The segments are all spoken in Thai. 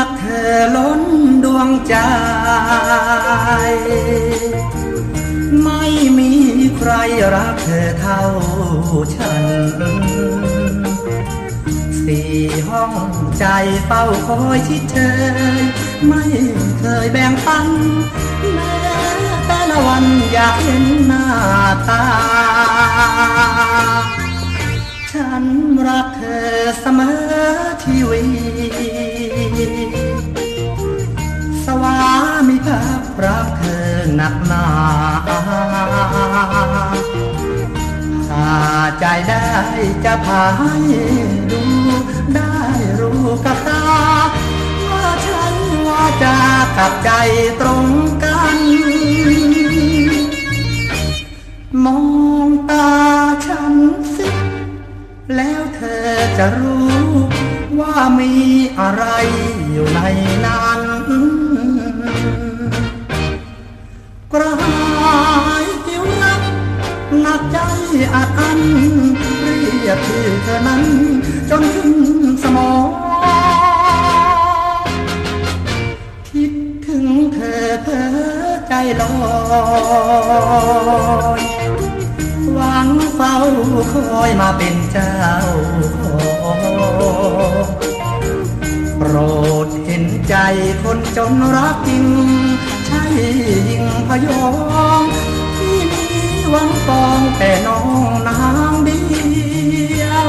กเธอล้นดวงใจไม่มีใครรักเธอเท่าฉันสี่ห้องใจเฝ้าคอยชิดเธอไม่เคยแบ่งปันแม้แต่ละวันอยากเห็นหน้าตาฉันรักเธอเสมอชีวิตสวามิภักดิ์รักเธอหนักหนาถ้าใจได้จะพาให้ดูได้รู้กับตาว่าฉันว่าจากับใจตรงกันมองตาฉันสิแล้วเธอจะรู้ว่ามีอะไรอยู่ในนั้นกระหายหิวนักหนักใจอัดอั้นเรียกชื่อเธอนั้นจนขึ้นสมองคิดถึงเธอเพ้อใจลอยหวังเฝ้าคอยมาเป็นเจ้าของโปรดเห็นใจคนจนรักจริงใช่ยิ่งพยองที่มีหวังปองแต่น้องนางเดียว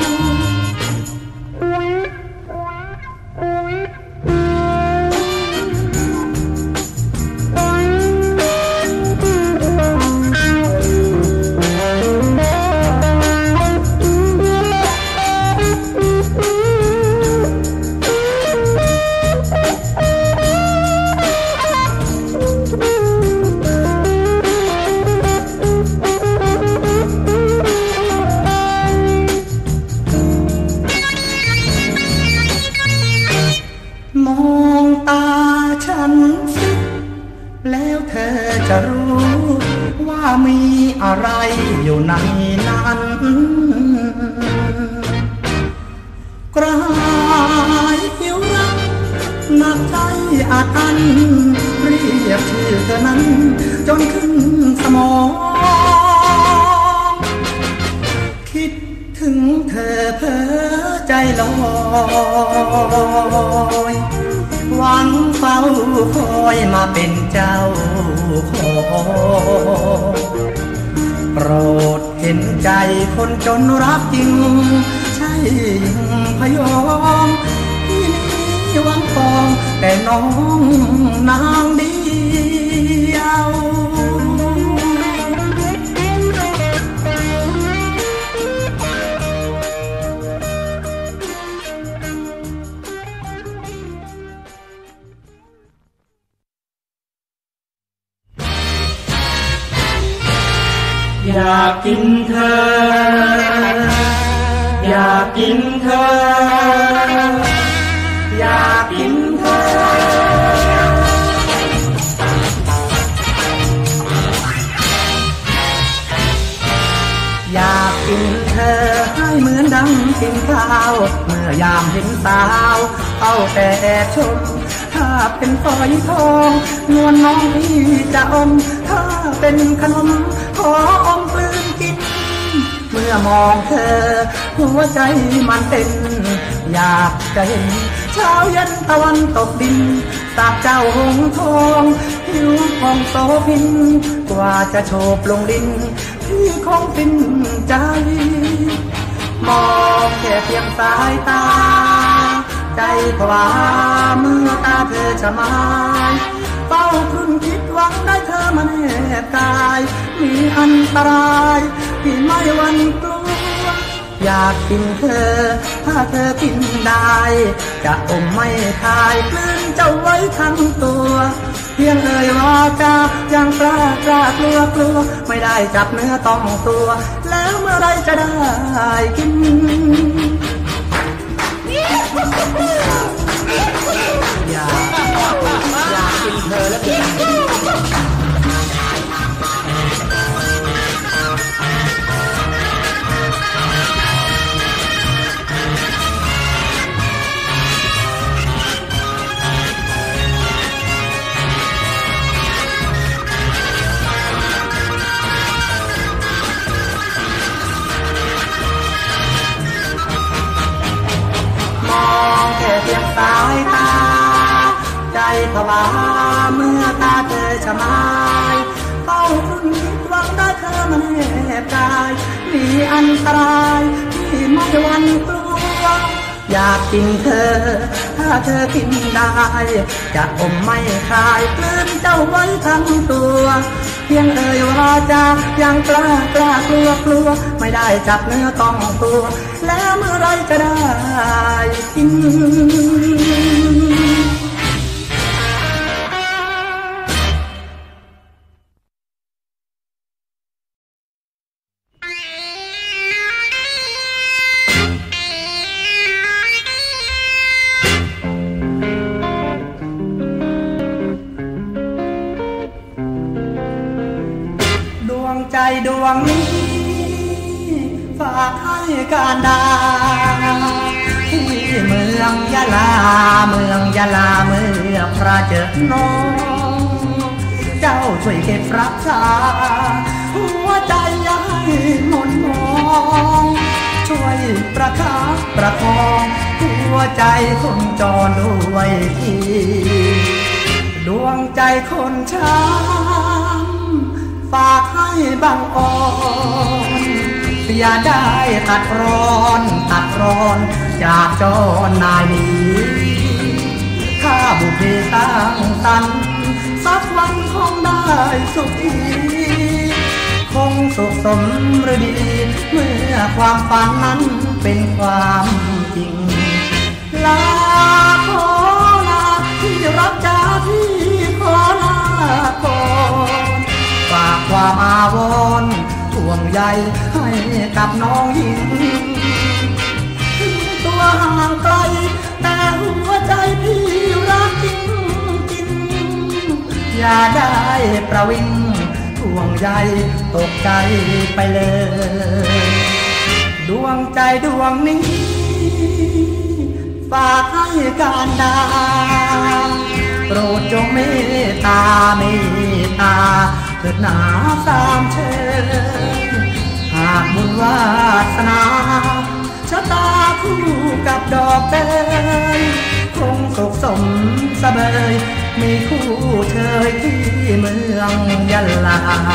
มองตาฉันสิแล้วเธอจะรู้ว่ามีอะไรอยู่ในนั้นกระหายหิวรักหนักใจอัดอั้นเรียกชื่อเธอนั้นจนขึ้นสมองคิดถึงเธอเพ้อใจลอยหวังเฝ้าคอยมาเป็นเจ้าของโปรดเห็นใจคนจนรักจริงใช่ยิ่งพยองที่นี่หวังปองแต่น้องนางเดียวอยากกินเธออยากกินเธออยากกินเธออยากกินเธอให้เหมือนดังกินข้าวเมื่อยามเห็นสาวเอาแต่แอบชมถ้าเป็นฝอยทองนวลน้องพี่จะอมถ้าเป็นขนมขออมกลืนกินเมื่อมองเธอหัวใจมันเต้นอยากจะเห็นเช้ายันตะวันตกดินสาบเจ้าหงทองผิวของโสพินกว่าจะโฉบลงดินพี่คงฟินใจมองแค่เพียงสายตาใจผวาเมื่อตาเธอจะมาเฝ้าครุ่นคิดหวังได้เธอมาแนบกายมีอันตรายที่ไม่หวั่นกลัวอยากกินเธอถ้าเธอกินได้จะอมไม่คายกลืนเจ้าไว้ทั้งตัวเพียงเอ่ยว่าจะยังกล้ากลัวไม่ได้จับเนื้อต้องตัวแล้วเมื่อไรจะได้กินอยากกินเธอแล้วกินสายตาใจผวาเมื่อตาเธอชะมายเฝ้าคุณคิดหวังได้เธอมันแหบกายมีอันตรายที่ไม่หวั่นกลัวอยากกินเธอถ้าเธอกินได้จะอมไม่คายกลืนเจ้าไว้ทั้งตัวเพียงเอ่ยว่าจะยังกล้ากลัวไม่ได้จับเนื้อต้องตัวแล้วเมื่อไรจะได้กินใจดวงนี้ฝากให้การดาที่เมืองยะลาเมื่อพระเจอน้องเจ้าช่วยเก็บรักษาหัวใจอย่าให้หม่นมองช่วยประคับประคองหัวใจคนจรด้วยทีดวงใจคนช้ำฝากให้บังอ่อนอย่าได้ตัดร้อนจากจรนายนี้ข้าบุพเพตั้งตันสักวันคงได้สุขีคงสุขสมฤดีเมื่อความฝันนั้นเป็นความจริงลาขอลาที่รักจ้าที่ขอลาก่อนฝากความอาวรณ์ห่วงใยให้กับน้องหญิงตัวห่างไกลแต่หัวใจพี่รักจริงอย่าได้ประวิงห่วงใยตกใจไปเลยดวงใจดวงนี้ฝากให้การดาโปรดจงเมตตาเถิดหนาสามเชยหากบุญวาสนาชะตาคู่กับดอกเตยคงสุขสมสบายมีคู่เชยที่เมืองยะลา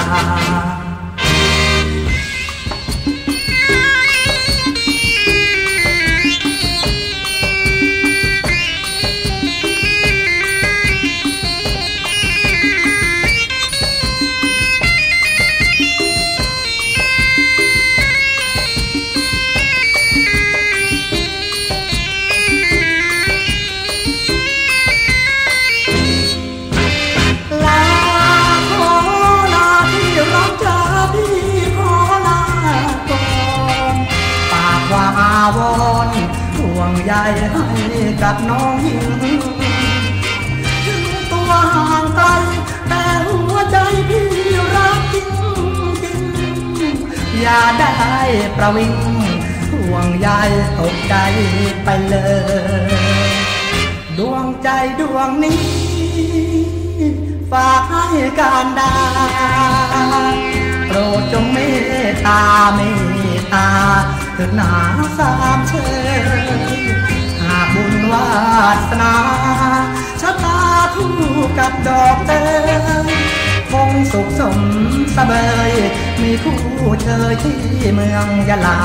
ห่วงใยให้กับน้องหญิงถึงตัวห่างไกลแต่หัวใจพี่รักจริงอย่าได้ประวิงห่วงใยตกใจไปเลยดวงใจดวงนี้ฝากให้การดาโปรดจงเมตตาเถิดหนาสามเชยหากบุญวาสนาชะตาคู่กับดอกเตยคงสุขสมสบายมีคู่เชยที่เมืองยะลา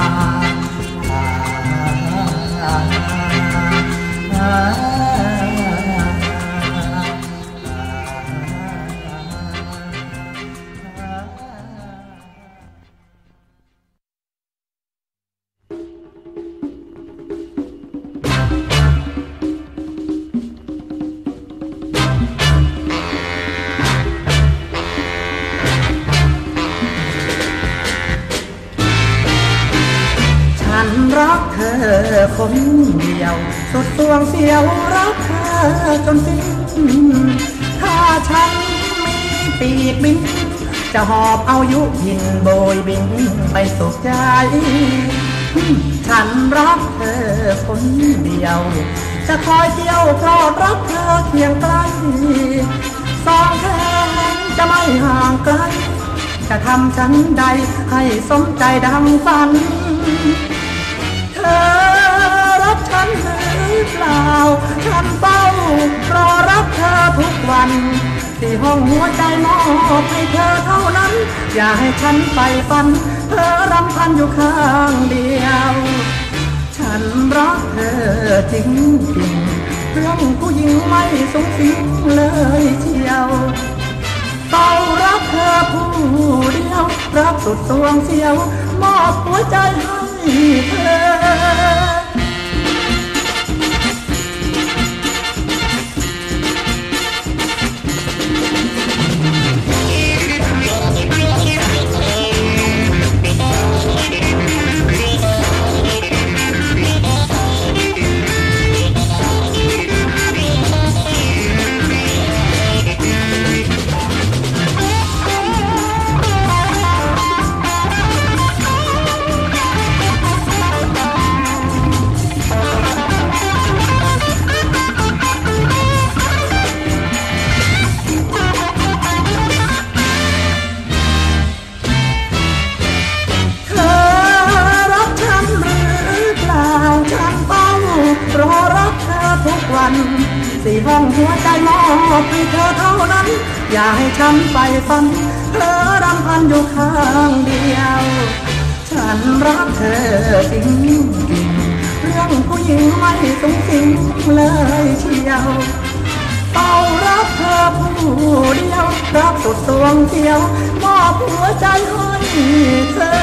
รักเธอคนเดียวสุดดวงเสียวรักเธอจนสิ้นถ้าฉันมีปีกบินจะหอบเอายุพินโบยบินไปสุขใจฉันรักเธอคนเดียวจะคอยเที่ยวเพราะรักเธอเคียงใกล้สองแขนจะไม่ห่างไกลจะทำฉันใดให้สมใจดังฝันเธอรักฉันหรือเปล่าองหัวใจมอบให้เธอเท่านั้นอย่าให้ฉันไปฝันเธอรำพันอยู่ข้างเดียวฉันรักเธอจริงจริงเรื่องผู้หญิงไม่สงสิงเลยเชียวเฝ้ารักเธอผู้เดียวรักสุดสวงเสียวมอบหัวใจให้เธอสี่ห้องหัวใจมอบให้เธอเท่านั้นอย่าให้ฉันไปฝันเธอรำพันอยู่ข้างเดียวฉันรักเธอจริงจริงเรื่องผู้หญิงไม่สงสิงเลยเชียวเฝ้ารักเธอผู้เดียวรักสุดสวงเชียวมอบหัวใจให้เธอ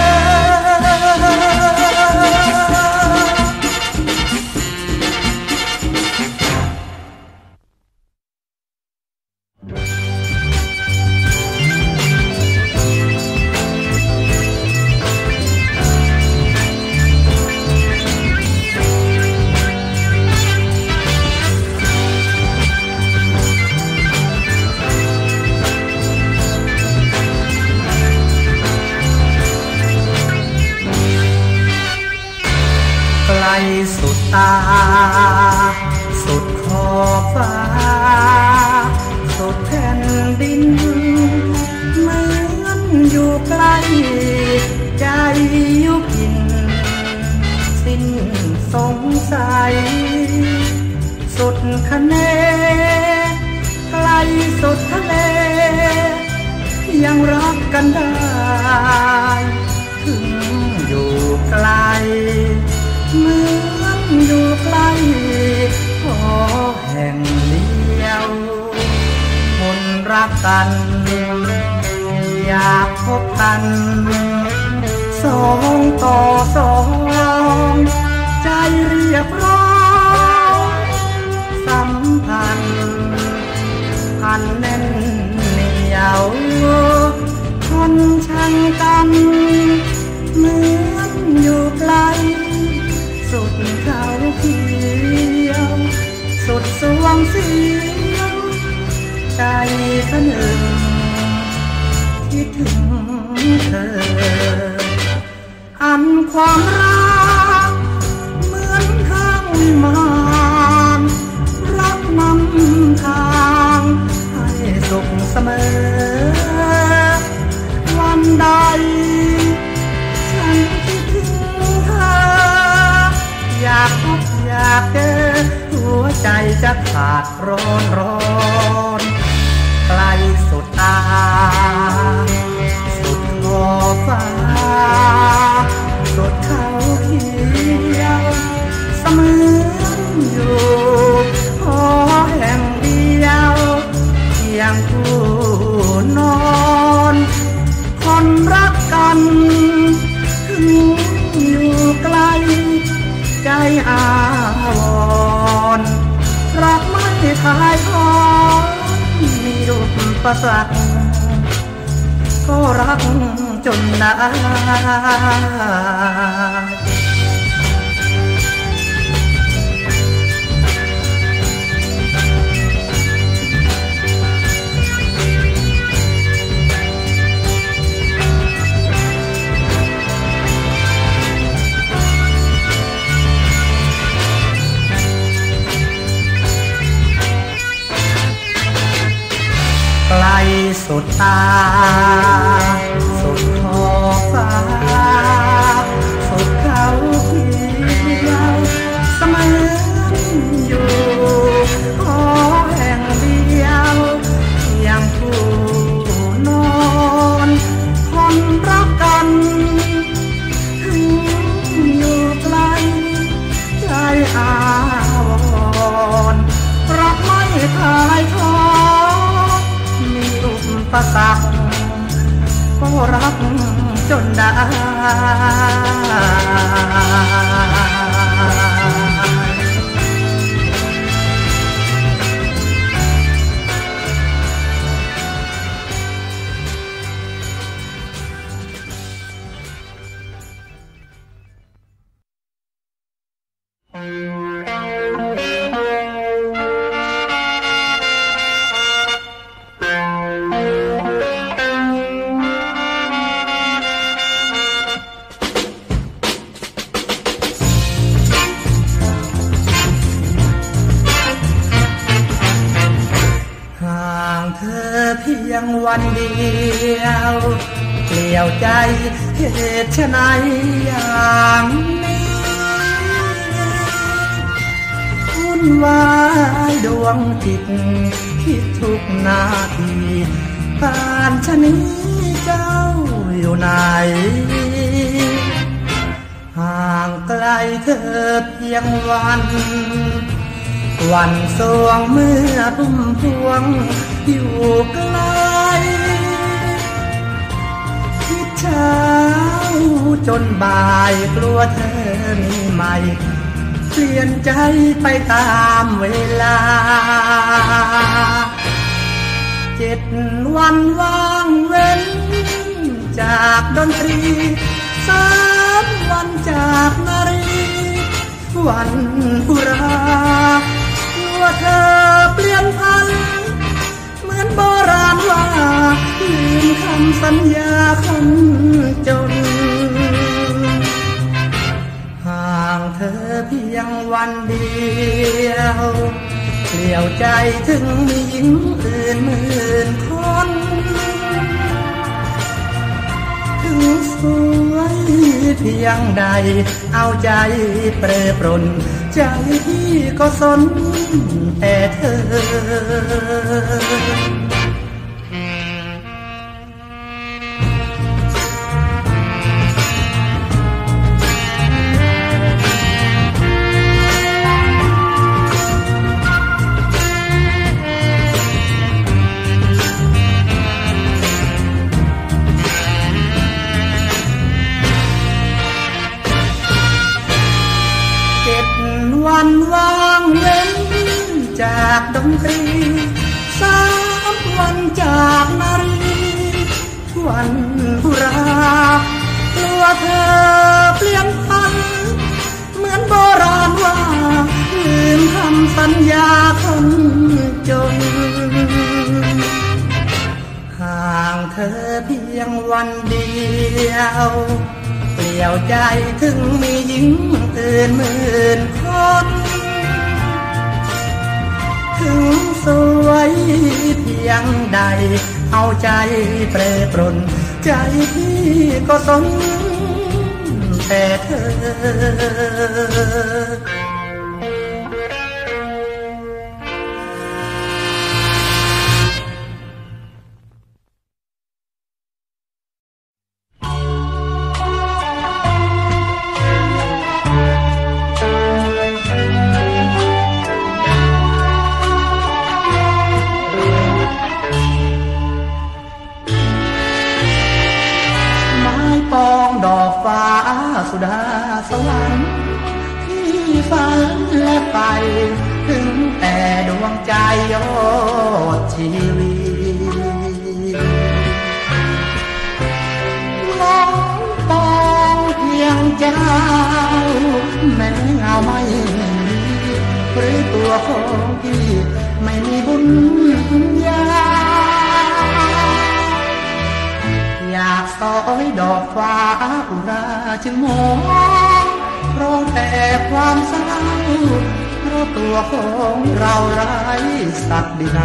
สุดตาสุดขอบฟ้าสุดแผ่นดินเหมือนอยู่ไกลใจยุบยินสิ้นสงสัยสุดคะเนไกลสุดทะเลยังรักกันได้ถึงอยู่ไกลเหมือนอยู่ใกล้ขอแห่งเดียวคนรักกันอยากพบกันสองต่อสองใจเรียกร้องสัมพันธ์พันแน่นเหนียวคนชังกันเหมือนอยู่ไกลสุดเขาเขียวสุดสวงเสียวใจขนึงคิดถึงเธออันความรักเหมือนทางวิมานรักนำทางให้สุขเสมอวันใดฉันคิดถึงเธออยากพบอยากเจอหัวใจจะขาดร้อนไกลสุดตาสุดขอบฟ้าสุดเขาเขียวเสมือนอยู่ขอแห่งเดียวเพียงผู้นอนคนรักกันถึงอยู่ไกลใจอาวรณ์รักไม่ทายทอนมีรูปประสักก็รักจนนาน สุดตาสุดขอบฟ้าสุดเขาเขียวเสมือนอยู่ขอแห่งเดียวยังผู้รรักไม่ทายทอดมีอุปสรรคก็รักจนได้วันเดียวเกลียวใจเหตุไฉนอย่างนี้วุ่นวายดวงจิตคิดทุกนาทีป่านชะนี้เจ้าอยู่ไหนห่างไกลเธอเพียงวันสวงเมื่อพุ่มพวงอยู่ไกลคิดเช้าจนบ่ายกลัวเธอมีใหม่เปลี่ยนใจไปตามเวลา7 วันว่างเว้นจากดนตรี3 วันจากนารีวันอุราว่าเธอเปลี่ยนพันเหมือนโบราณว่าลืมคำสัญญาคนจนห่างเธอเพียงวันเดียวเกลียวใจถึงมีหญิงอื่นหมื่นคนถึงสวยเพียงใดเอาใจเปรปรนใจพี่ก็สนแต่เธอวันว่างเว้นจากดนตรี3 วันจากนารีวันอุรากลัวเธอเปลี่ยนพันเหมือนโบราณว่าลืมคำสัญญาคนจนห่างเธอเพียงวันเดียวเปลี่ยวใจถึงมีหญิงอื่นหมื่นคนถึงสวยเพียงใดเอาใจเปรปรนใจพี่ก็สนแต่เธอสุดาสวรรค์ที่ฝันและไปถึงแต่ดวงใจยอดชีวิตน้องปองเพียงเจ้าแม้เงาไม่มีหรือตัวของพี่ไม่มีบุญญาอยากสอยดอกฟ้าอุราจึงมองร้องแต่ความเศร้าเพราะตัวของเราไร้ศักดินา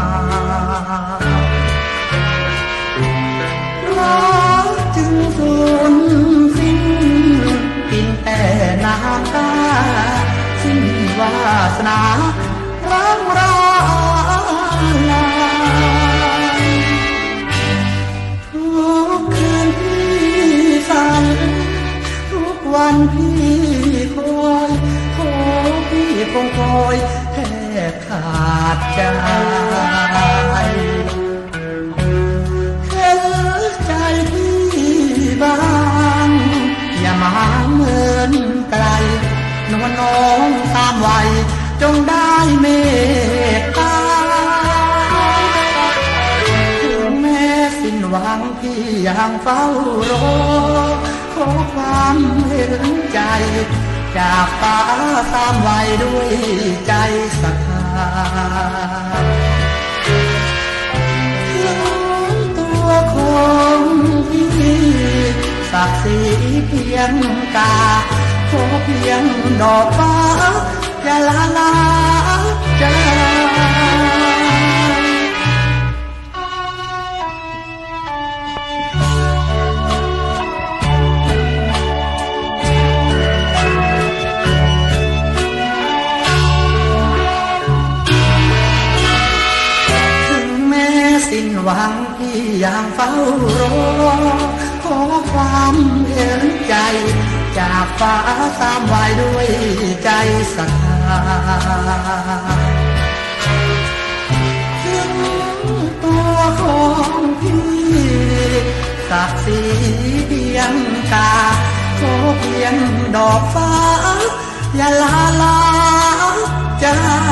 รักจึงสูญสิ้นกินแต่น้ำตาสิ้นวาสนารักเราลาทุกวันพี่คอยขอพี่คงโกยแทบขาดใจเห็นใจพี่บ้างอย่ามาเหมือนไกลนวลน้องตามวัยจงได้เมตตาถึงแม้สิ้นหวังพี่ยังเฝ้ารอขอความเห็นใจจากฟ้าตามวัยด้วยใจศรัทธาถึงตัวของพี่ศักดิ์ศรีเพียงกาขอเพียงดอกฟ้าอย่าละลาใจสิ้นหวังพี่ยังเฝ้ารอขอความเห็นใจจากฟ้าตามวัยด้วยใจศรัทธาถึงตัวของพี่ศักดิ์ศรีเพียงกาขอเพียงดอกฟ้าอย่าลาลาใจ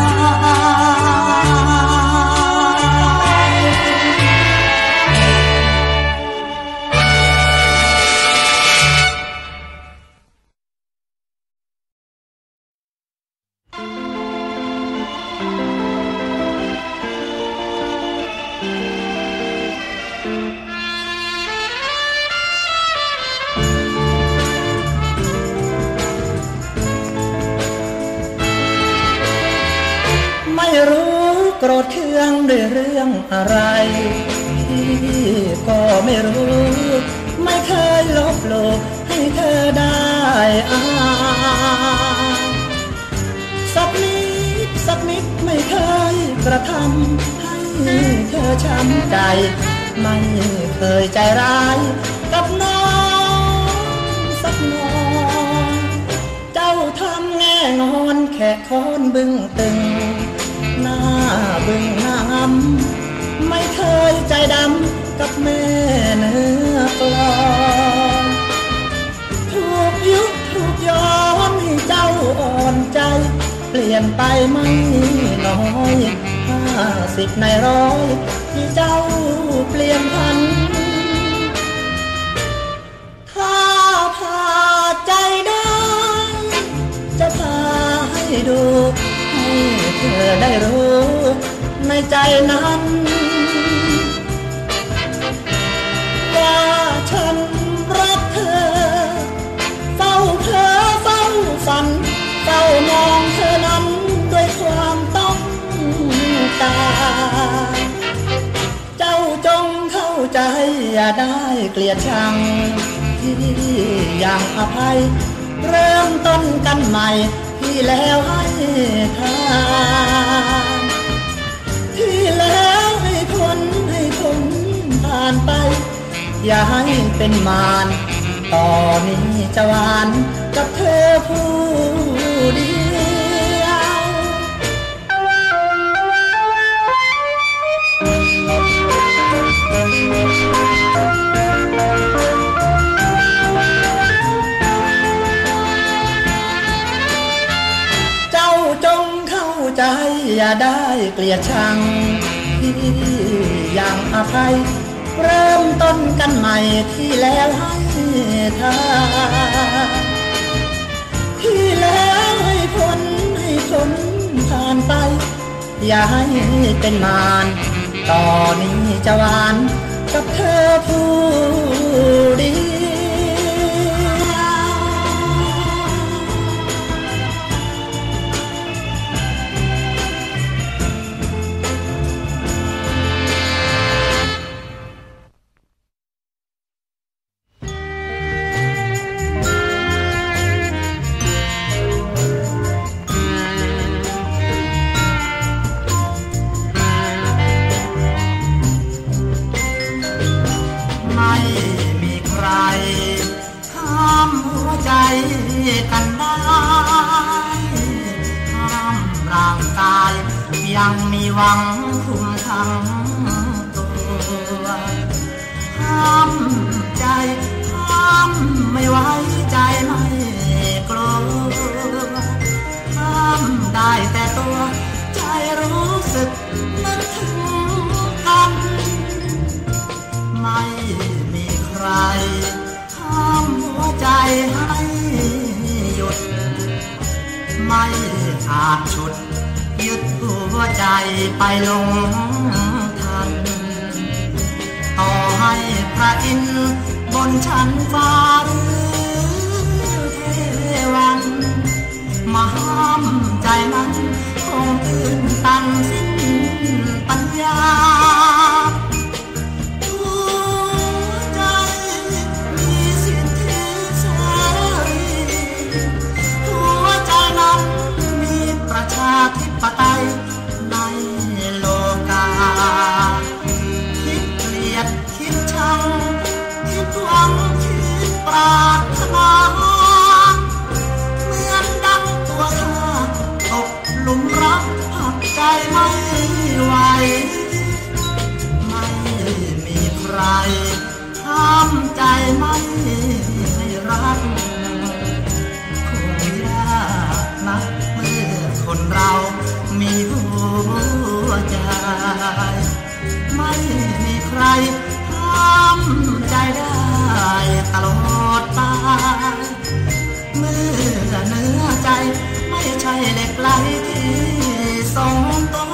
ไม่รู้โกรธเคืองด้วยเรื่องอะไรพี่ก็ไม่รู้ไม่เคยลบหลู่ให้เธอได้อ่านสักนิดไม่เคยกระทำให้เธอช้ำใจไม่เคยใจร้ายกับน้องสักน้อยเจ้าทำแง่งอนแค่ค้อนบึ้งตึงหน้าบึ้งหน้ำไม่เคยใจดำกับแม่เนื้อกลอนถูกยุถูกย้อนให้เจ้าอ่อนใจเปลี่ยนไปไม่น้อย50ใน100ที่เจ้าเปลี่ยนพันถ้าพาใจได้จะพาให้ดูให้เธอได้รู้ในใจนั้นว่าฉันรักเธอเฝ้าเธอเฝ้าฝันเฝ้ามองเธอนั้นด้วยความต้องการเจ้าจงเข้าใจอย่าได้เกลียดชังที่ยังอภัยเริ่มต้นกันใหม่ที่แล้วให้ทานที่แล้วให้พ้นผ่านไปอย่าให้เป็นมารต่อนนี้จะหวานกับเธอผู้เดียวเจ้าจงเข้าใจอย่าได้เกลียดชังที่ยังอภัยเริ่มต้นกันใหม่ที่แล้วให้ทานที่แล้วให้พ้นผ่านไปอย่าให้เป็นมารต่อนนี้จะหวานกับเธอผู้เดียวไม่มีใครางกายยังมีหวังคุมทั้งตัวห้ามใจห้ามไม่ไว้ใจไม่กลัวห้ามได้แต่ตัวใจรู้สึกนึกถึงกันไม่มีใครห้ามหัวใจให้หยุดไม่อาจฉุดยึดหัวใจไปลงทันต่อให้พระอินทร์บนชั้นฟ้าหรือเทวันมาห้ามใจนั้นคงตื่นตันสิ้นปัญญาหัวใจมีสิทธิเสรีหัวใจนั้นมีประชาธิปไตยในโลกาคิดเกลียดคิดชังคิดหวังคิดปรารถนาเหมือนดังตัวเธอตกหลุมรักหักใจไม่ไหวไม่มีใครห้ามใจไม่ให้รักคงยากนักเมื่อคนเรามีหัวใจไม่มีใครห้ามใจได้ตลอดไปเมื่อเนื้อใจไม่ใช่เหล็กไหลที่ทรงตัว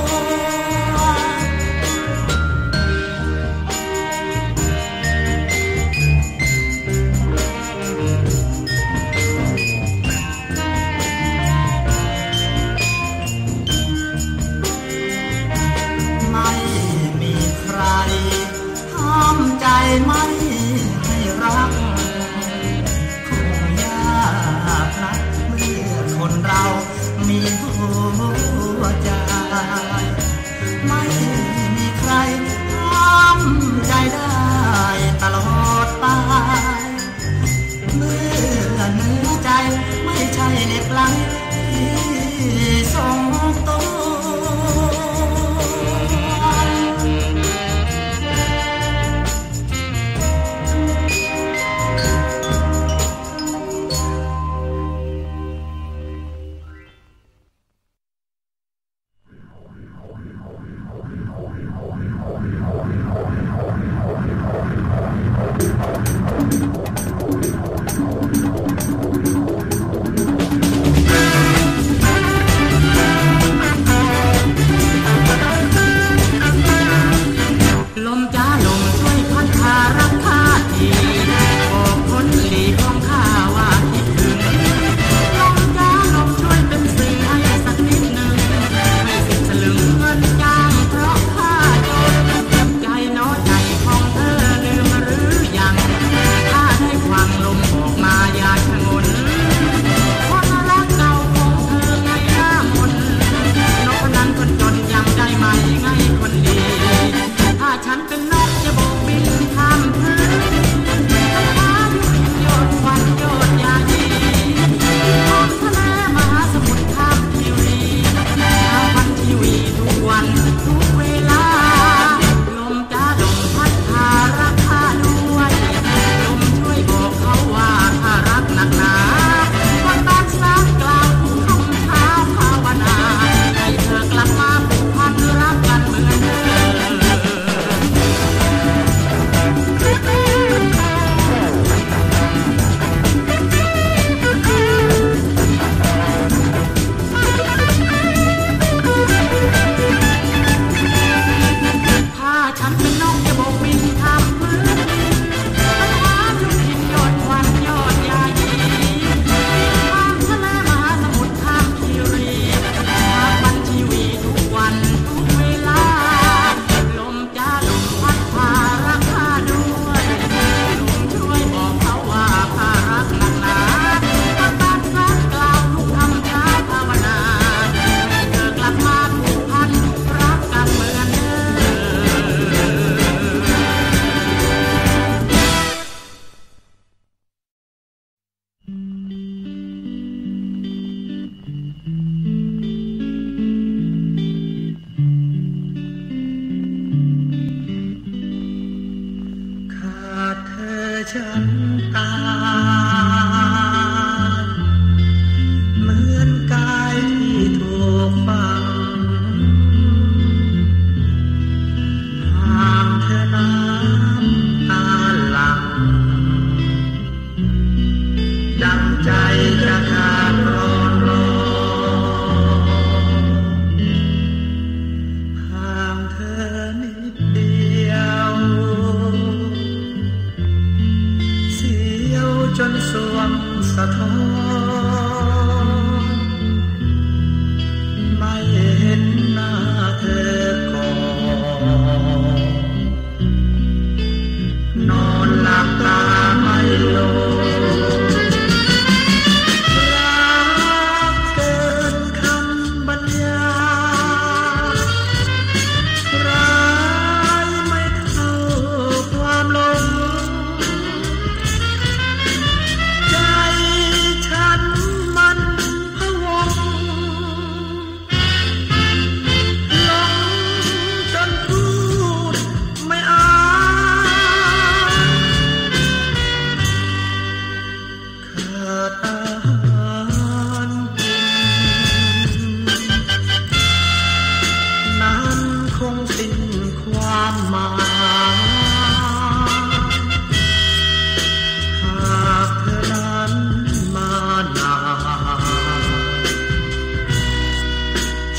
ไม่มีใครห้ามใจไม่ให้รักคงยากนักเมื่อคนเรามีหั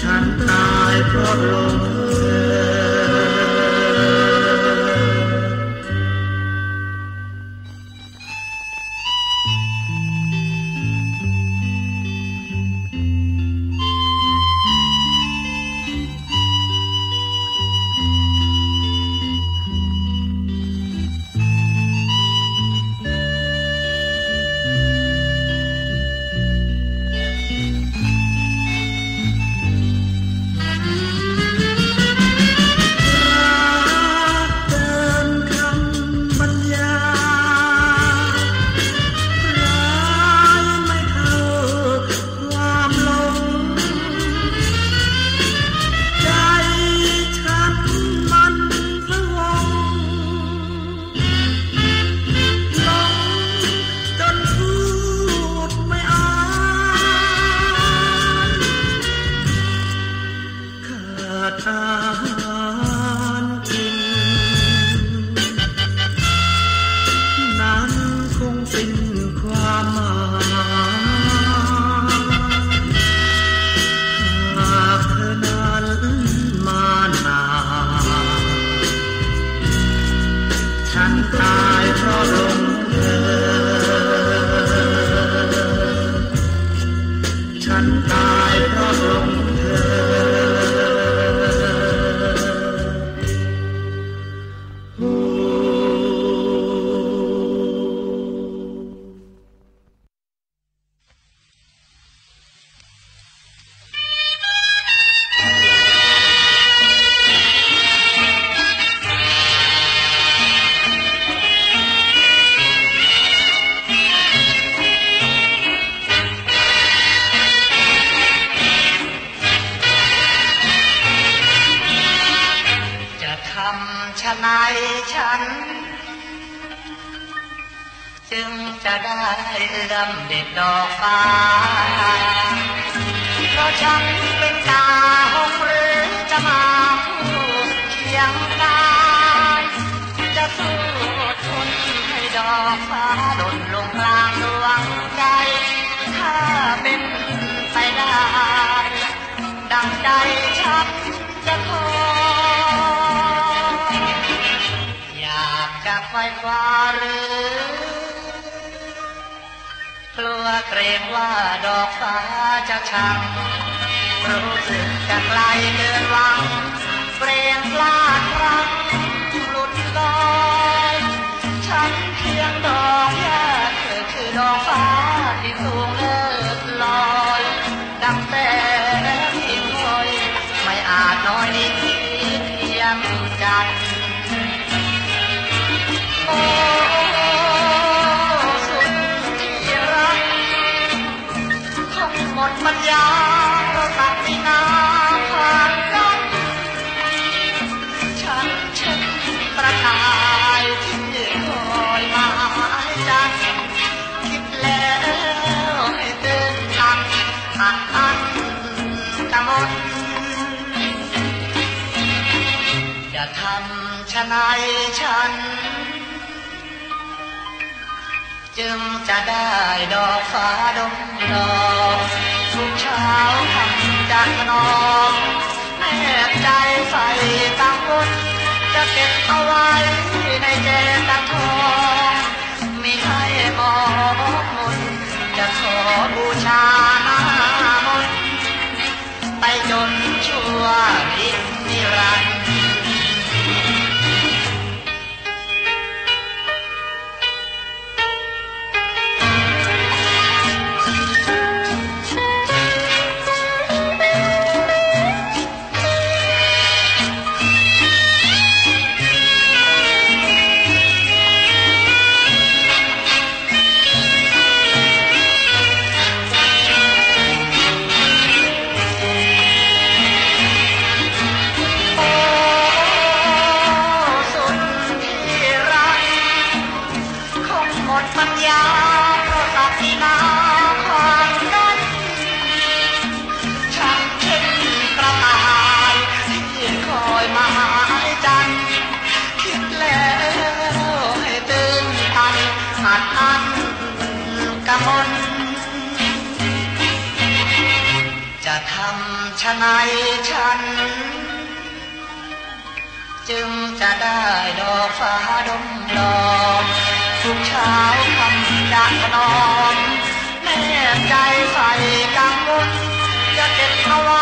ฉันตายเพราะหลงเธอจึงจะได้เอื้อมเด็ดดอกฟ้าเพราะฉันเป็นกาหงหรือจะมาคู่เคียงกายจะสู้ทนให้ดอกฟ้าหล่นลงกลางดวงใจถ้าเป็นไปได้ดังใจฉันจะขออยากจะไฟฟ้าหรือกลัวเกรงว่าดอกฟ้าจะชังรู้สึกจะไกลเกินหวังเปลี่ยนพลาดพลั้งหลุดลอยฉันเพียงดอกหญ้าเธอคือดอกฟ้าที่สูงเลิศลอยดังแต่พิมพ์คอยไม่อาจน้อยนิดเทียมกันโอ้หมดปัญญาเราตัดวินาผ่านกันฉันเช่นประกายที่คอยหมายจันคิดแล้วให้เดินทันอันกะมดจะทำชะไหนฉันจึงจะได้ดอกฟ้าดมดอกทุกเช้าทำจากนอนแนบใจใส่ตังบนจะเก็บเอาไว้ในแจกันทองมีให้มองมนจะขอบูชาหน้ามนไปจนชั่วนิรันดร์โอ้ทำชะไหนฉันจึงจะได้ดอกฟ้าดมดอกทุกเช้าคำจะนอนแม่ใจใส่กังวลจะเก็บเอาไว้